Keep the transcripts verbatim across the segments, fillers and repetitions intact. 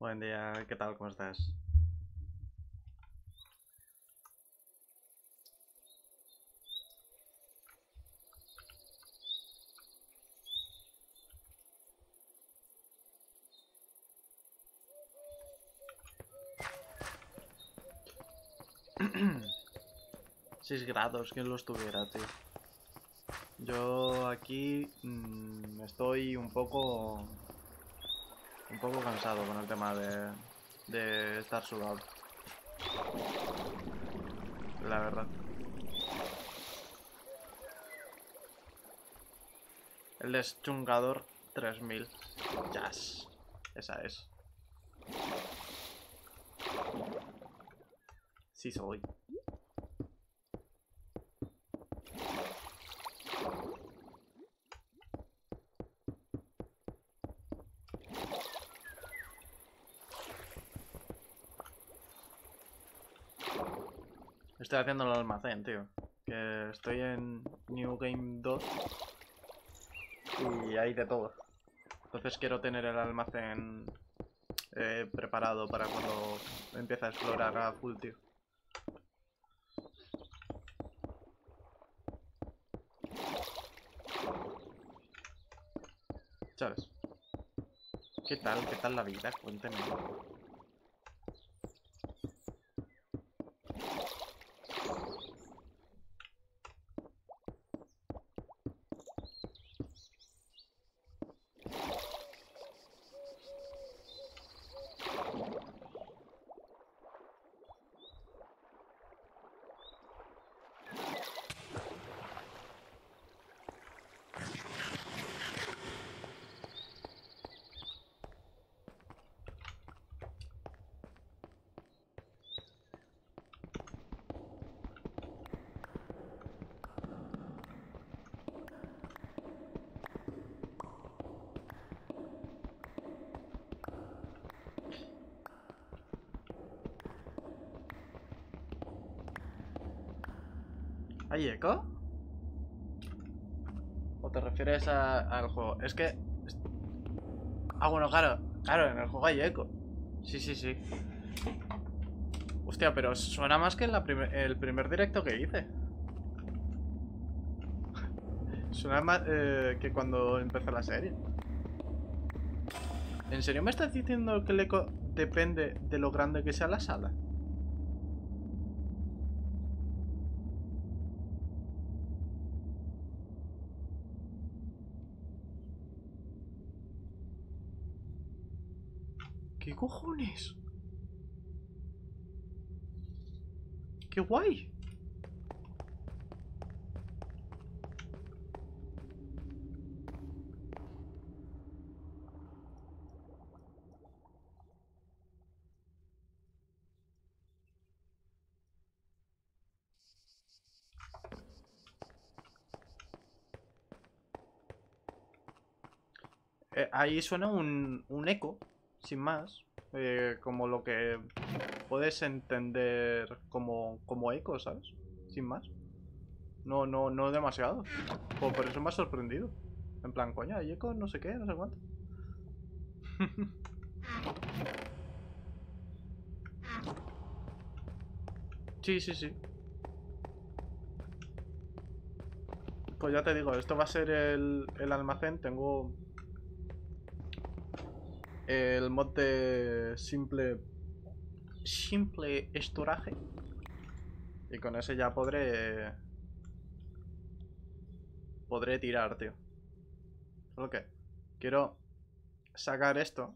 Buen día, ¿qué tal? ¿Cómo estás? seis grados, ¿quién los tuviera, tío? Yo aquí mmm, estoy un poco... Un poco cansado con el tema de... De estar sudado. La verdad. El deschungador tres mil. Jazz. Esa es. Sí soy. Estoy haciendo el almacén, tío. Que estoy en New Game dos. Y hay de todo. Entonces quiero tener el almacén eh, preparado para cuando empiece a explorar a full, tío. ¿Sabes? ¿Qué tal? ¿Qué tal la vida? Cuéntame. ¿Hay eco? ¿O te refieres a, al juego? Es que... Ah, bueno, claro. Claro, en el juego hay eco. Sí, sí, sí. Hostia, pero suena más que en la primer, el primer directo que hice. Suena más eh, que cuando empezó la serie. ¿En serio me estás diciendo que el eco depende de lo grande que sea la sala? ¿Qué cojones? ¡Qué guay! Eh, ahí suena un, un eco, sin más. Eh, como lo que puedes entender como, como eco, ¿sabes? Sin más. No, no, no demasiado. Por, por eso me ha sorprendido. En plan, coña, hay eco, no sé qué, no sé cuánto. Sí, sí, sí. Pues ya te digo, esto va a ser el, el almacén. Tengo el mod de simple simple estoraje. Y con ese ya podré podré tirar, tío. Solo que quiero sacar esto.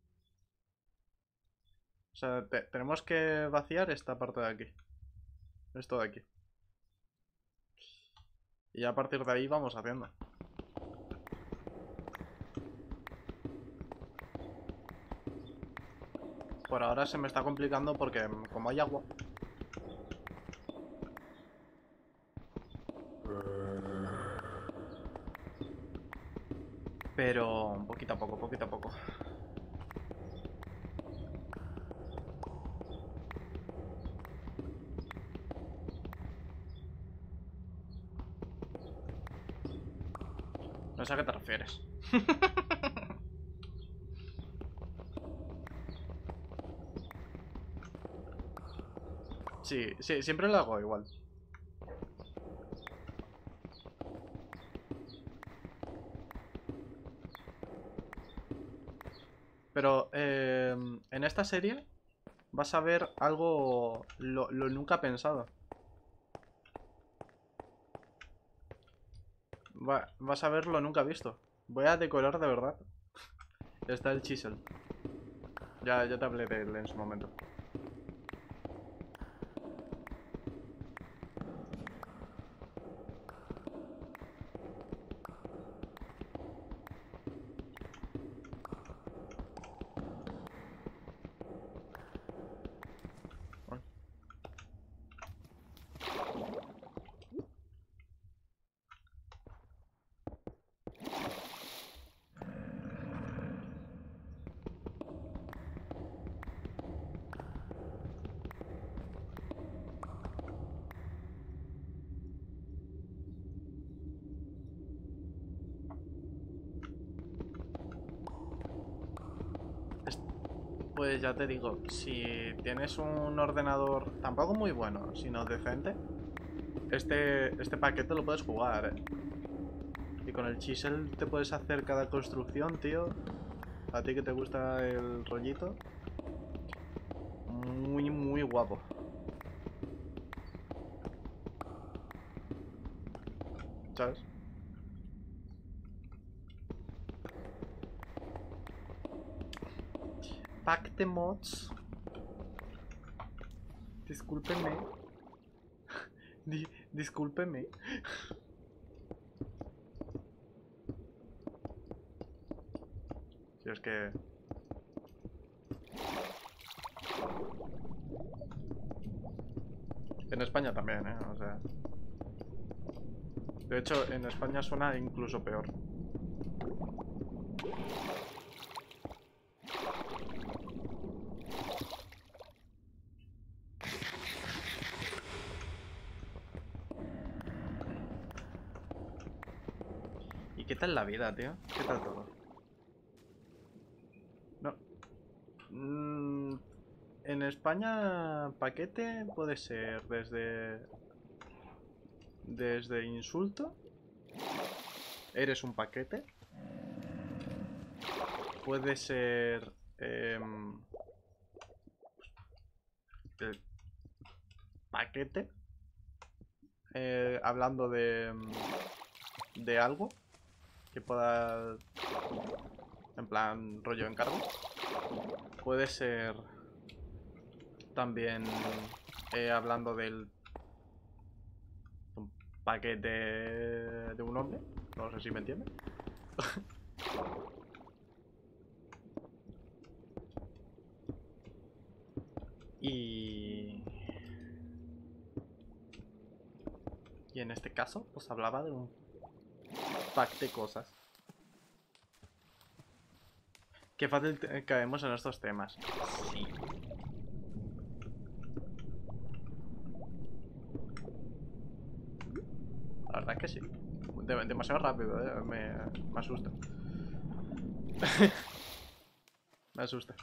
O sea, te- tenemos que vaciar esta parte de aquí. Esto de aquí. Y ya a partir de ahí vamos haciendo. Por ahora se me está complicando porque como hay agua. Pero poquito a poco, poquito a poco. No sé a qué te refieres. Sí, sí, siempre lo hago igual. Pero eh, en esta serie vas a ver algo lo, lo nunca pensado. Va- vas a ver lo nunca visto. Voy a decorar de verdad. Está el chisel. Ya, ya te hablé de él en su momento. Pues ya te digo, si tienes un ordenador tampoco muy bueno, sino decente, este, este paquete lo puedes jugar, ¿eh? Y con el chisel te puedes hacer cada construcción, tío. A ti que te gusta el rollito. Muy, muy guapo. ¿Sabes? Pack de mods. Discúlpenme. Di discúlpenme. Si es que... En España también, ¿eh? O sea... De hecho, en España suena incluso peor. ¿Y qué tal la vida, tío? ¿Qué tal todo? No. Mm, en España, paquete puede ser desde... Desde insulto. Eres un paquete. Puede ser... Eh, el paquete. Eh, hablando de... De algo que pueda... En plan, rollo encargo. Puede ser... También... Eh, hablando del... Un paquete de un hombre. No sé si me entiende. Y... Y en este caso, pues hablaba de un pack de cosas. Qué fácil caemos en estos temas. Sí. La verdad es que sí. De demasiado rápido, ¿eh? Me, me asusta. Me asusta.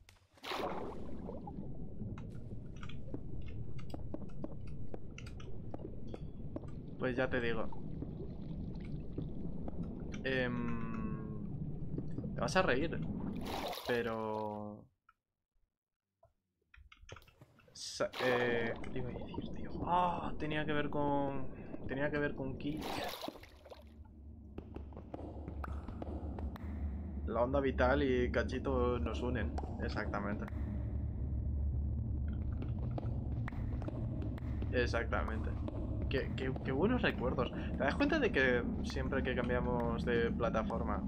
Pues ya te digo. Eh, te vas a reír. Pero... Eh, ¿Qué te iba a decir, tío? Ah, tenía que ver con... Tenía que ver con Ki. La onda vital y Cachito nos unen. Exactamente. Exactamente. Qué, qué, qué buenos recuerdos. ¿Te das cuenta de que siempre que cambiamos de plataforma,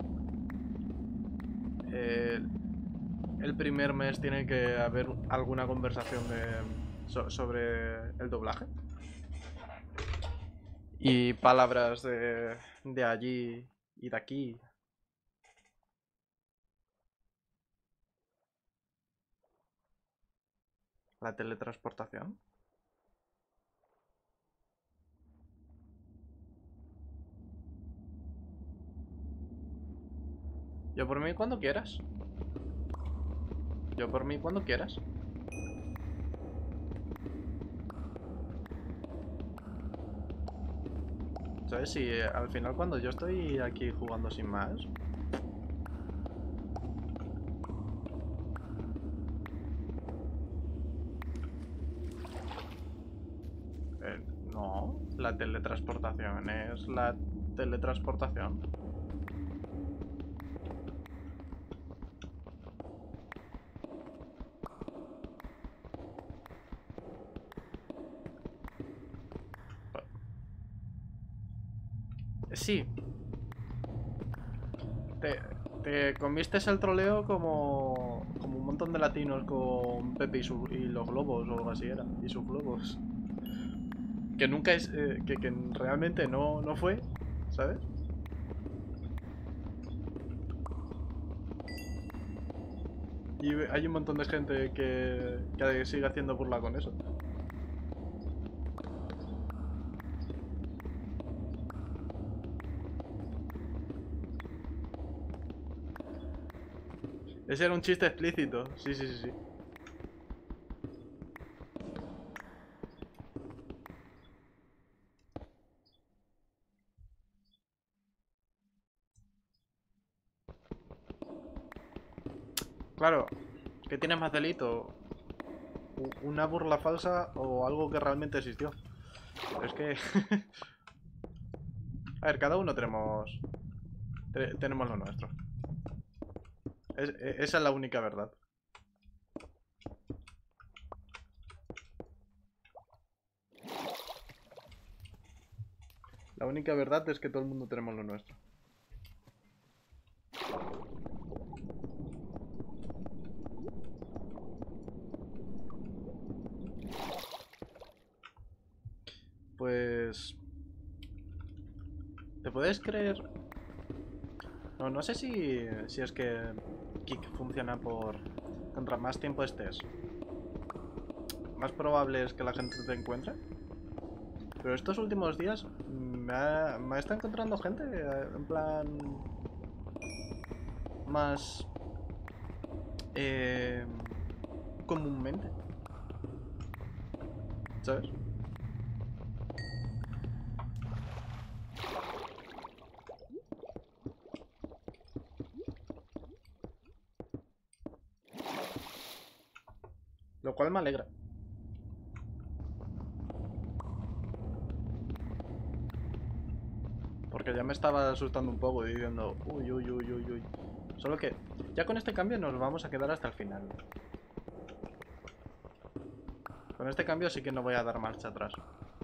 eh, el primer mes tiene que haber alguna conversación de, so, sobre el doblaje? Y palabras de, de allí y de aquí. La teletransportación. Yo por mí cuando quieras. Yo por mí cuando quieras. ¿Sabes? Si eh, al final cuando yo estoy aquí jugando sin más... Eh, no, la teletransportación es la teletransportación. Sí. Te, te comiste el troleo como, como un montón de latinos con Pepe y, su, y los globos o algo así era. Y sus globos. Que nunca es... Eh, que, que realmente no, no fue, ¿sabes? Y hay un montón de gente que, que sigue haciendo burla con eso. Ese era un chiste explícito. Sí, sí, sí, sí. Claro, ¿qué tiene más delito? ¿Una burla falsa o algo que realmente existió? Es que... A ver, cada uno tenemos... te- tenemos lo nuestro. Es- e- esa es la única verdad. La única verdad es que todo el mundo tenemos lo nuestro. Pues... ¿Te puedes creer? No, no sé si, si es que Kick funciona por... Contra más tiempo estés, más probable es que la gente te encuentre. Pero estos últimos días me ha, me ha estado encontrando gente, eh, en plan... Más... Eh, comúnmente. ¿Sabes? Lo cual me alegra. Porque ya me estaba asustando un poco diciendo... Uy, uy, uy, uy, uy. Solo que ya con este cambio nos vamos a quedar hasta el final. Con este cambio sí que no voy a dar marcha atrás.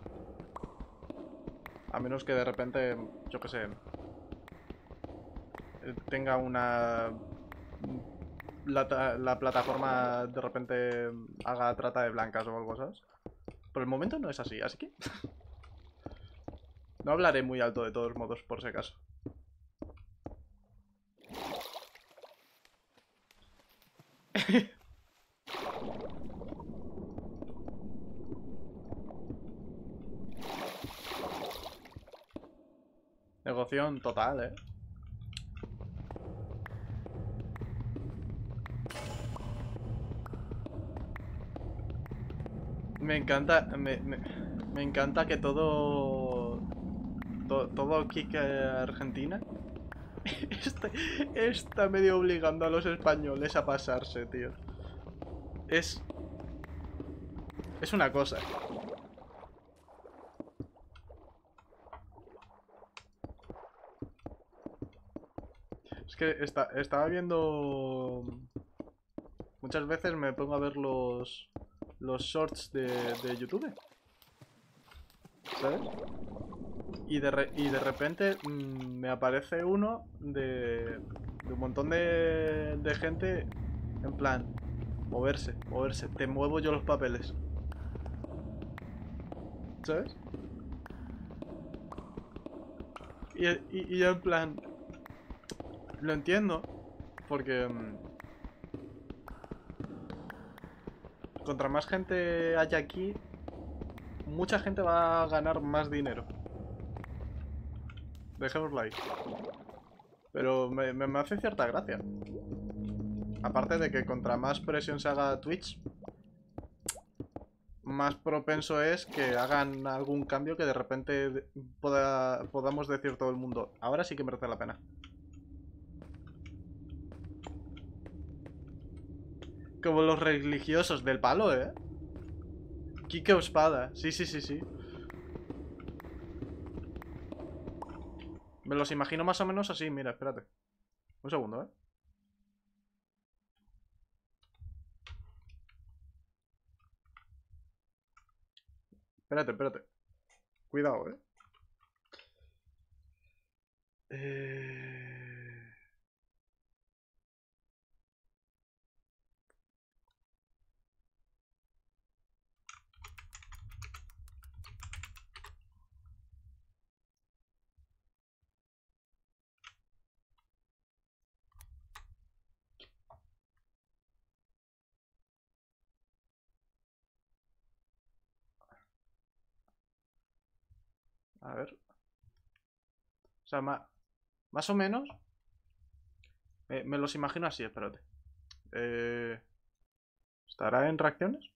A menos que de repente, yo qué sé, tenga una... La, la plataforma de repente haga trata de blancas o algo, ¿sabes? Por el momento no es así, así que... No hablaré muy alto de todos modos, por si acaso. Negoción total, ¿eh? Me encanta, me, me, me encanta que todo... to- todo Kick Argentina está, está medio obligando a los españoles a pasarse, tío. Es... Es una cosa. Es que está, estaba viendo... Muchas veces me pongo a ver los... Los shorts de, de YouTube, ¿sabes? Y de, re- y de repente mmm, me aparece uno de, de un montón de, de gente en plan, moverse, moverse, te muevo yo los papeles, ¿sabes? Y, y, y yo en plan, lo entiendo, porque mmm, contra más gente haya aquí, mucha gente va a ganar más dinero. Dejémoslo ahí. Pero me, me, me hace cierta gracia. Aparte de que contra más presión se haga Twitch, más propenso es que hagan algún cambio que de repente poda- podamos decir todo el mundo. Ahora sí que merece la pena. Como los religiosos del palo, ¿eh? Kike o espada. Sí, sí, sí, sí. Me los imagino más o menos así. Mira, espérate. Un segundo, ¿eh? Espérate, espérate. Cuidado, ¿eh? Eh... A ver. O sea, ma- más o menos. Me, me los imagino así, espérate. Eh... ¿Estará en reacciones?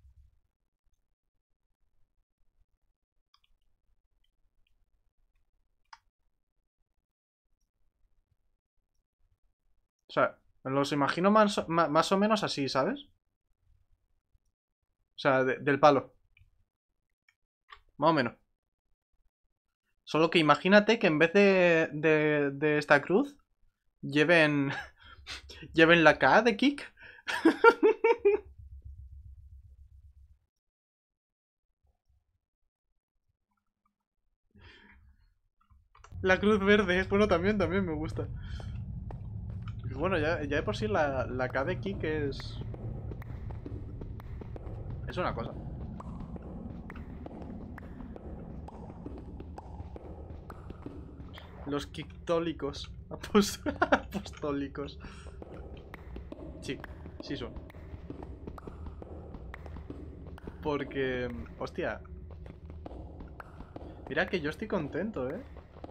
O sea, me los imagino más, ma- más o menos así, ¿sabes? O sea, de- del palo. Más o menos. Solo que imagínate que en vez de, de, de esta cruz, lleven, lleven la K de Kick. La cruz verde. Bueno, también, también me gusta. Y bueno, ya, ya de por sí la, la K de Kick es... Es una cosa. Los kictólicos. Apos- Apostólicos. Sí, sí son. Porque... Hostia. Mira que yo estoy contento, ¿eh?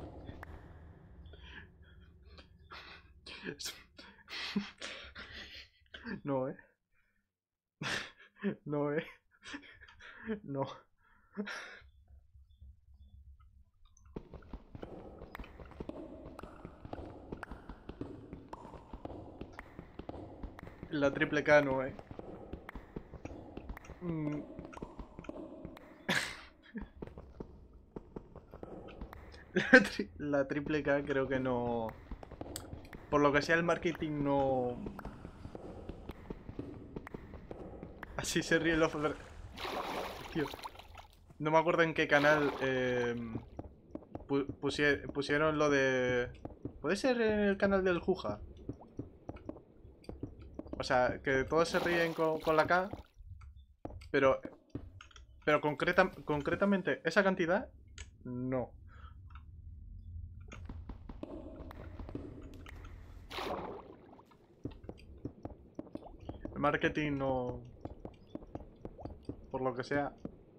No, ¿eh? No, ¿eh? No. La triple K no, ¿eh? Mm, La, tri- la triple K creo que no... Por lo que sea el marketing no... Así se ríe el offer. Tío, no me acuerdo en qué canal eh, pu- pusie- pusieron lo de... ¿Puede ser en el canal del Juja? O sea, que todos se ríen con, con la K, pero... Pero concreta, concretamente, esa cantidad, no. El marketing no... Por lo que sea...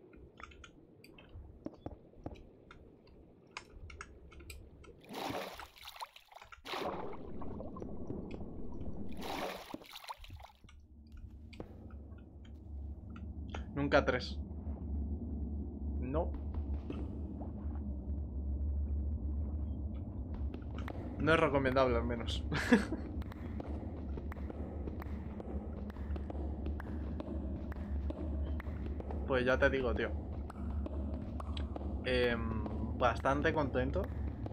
Nunca tres. No. No es recomendable, al menos. Pues ya te digo, tío. Eh, bastante contento.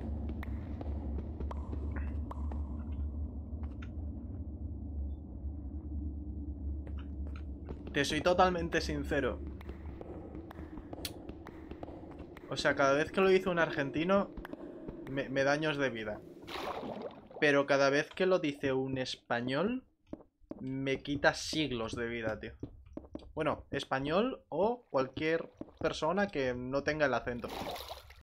Te soy totalmente sincero. O sea, cada vez que lo hizo un argentino, me, me da años de vida. Pero cada vez que lo dice un español, me quita siglos de vida, tío. Bueno, español o cualquier persona que no tenga el acento.